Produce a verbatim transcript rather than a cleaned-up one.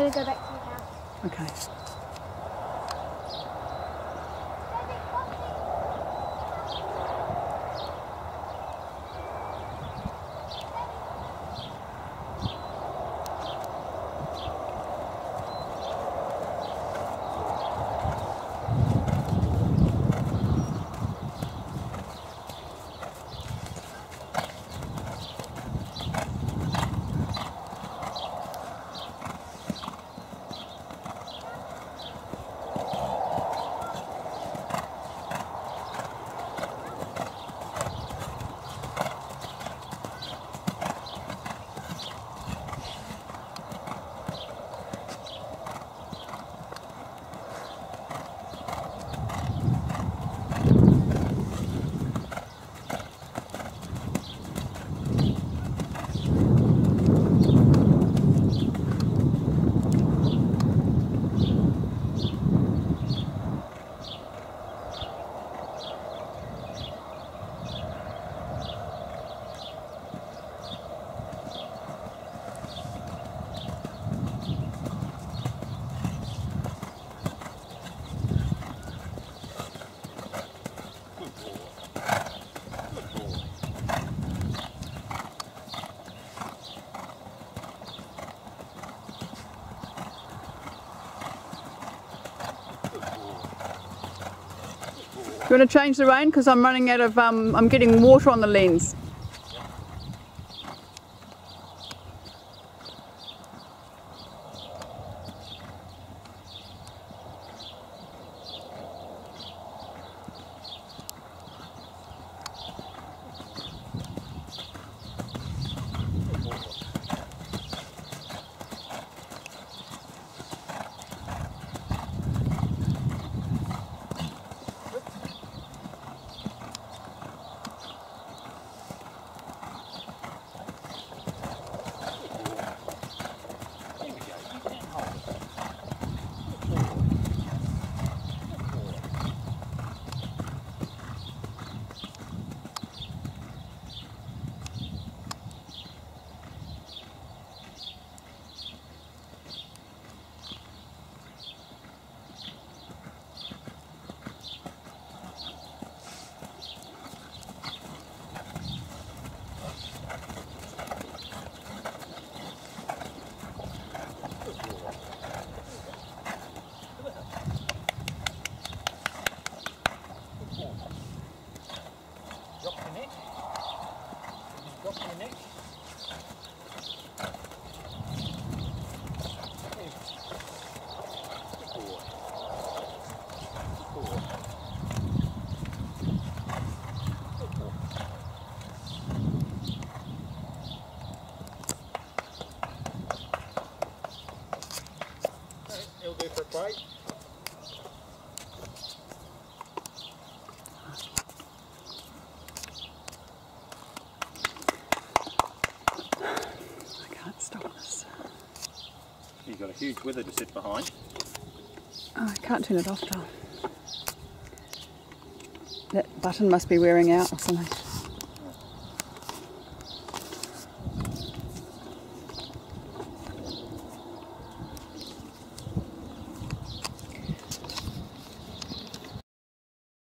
going to go back to the house. Okay. Do you want to change the rein? Because I'm running out of, um, I'm getting water on the lens. It'll do for a bite. I can't stop this. You've got a huge wither to sit behind. Oh, I can't turn it off, though. That button must be wearing out or something.